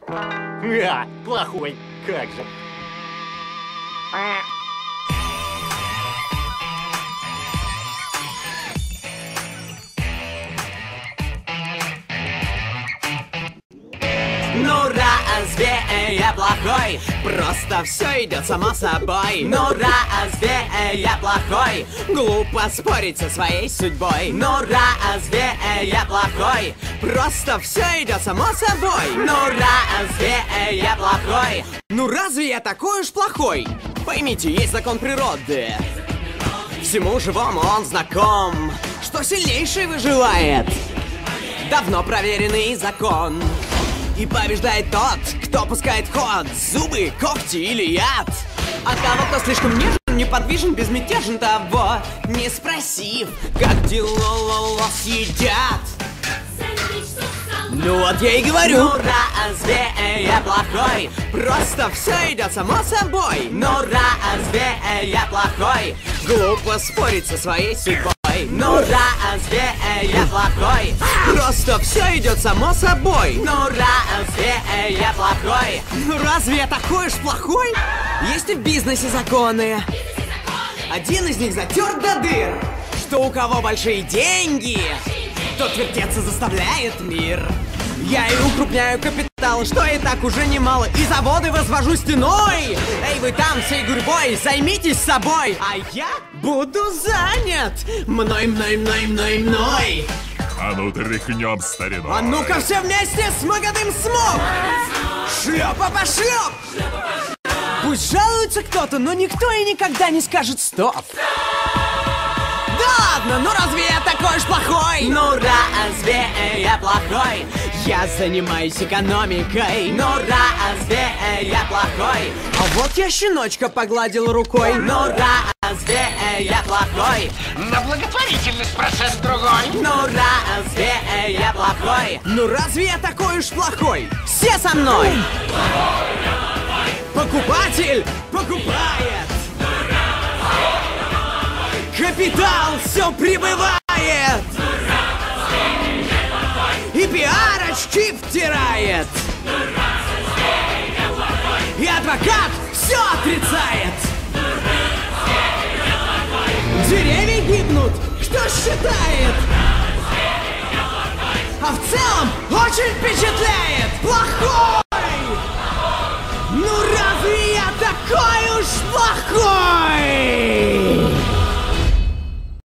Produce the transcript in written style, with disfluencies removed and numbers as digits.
Плохой, как же. Ну разве я плохой? Просто все идет само собой. Ну разве я плохой? Глупо спорить со своей судьбой. Ну разве я плохой? Просто все идет само собой. Ну разве я плохой? Ну разве я такой уж плохой? Поймите, есть закон природы. Всему живому он знаком, что сильнейший выживает. Давно проверенный закон. И побеждает тот, кто пускает в ход зубы, когти или яд. А того, кто слишком нежен, неподвижен, безмятежен, того не спросив, как дела съедят. Ну вот я и говорю. Ну разве я плохой? Просто все идет само собой. Ну разве я плохой? Глупо спорить со своей судьбой. Ну разве я плохой? Просто все идет само собой. Ну разве я плохой? Ну разве я такой уж плохой? Есть и в бизнесе законы. Один из них затерт до дыр, что у кого большие деньги, тот вертеться заставляет мир. Я и укрупняю капитал, что и так уже немало, и заводы возвожу стеной. Эй, вы там всей гурьбой, займитесь собой, а я буду занят мной. А ну тряхнем старину. А ну-ка все вместе с Магадым Смог! Шлепа по шлеп! Пусть жалуется кто-то, но никто и никогда не скажет стоп. Да ладно, ну разве я такой уж плохой? Ну разве я плохой? Я занимаюсь экономикой. Ну разве я плохой? А вот я щеночка погладил рукой. Ну разве я плохой? На благотворительность процесс другой. Ну разве я плохой? Ну разве я такой уж плохой? Все со мной! Покупатель покупает! Капитал все прибывает! И пиарочки втирает! И адвокат все отрицает! Деревья гибнут, кто считает? А в целом очень впечатляет!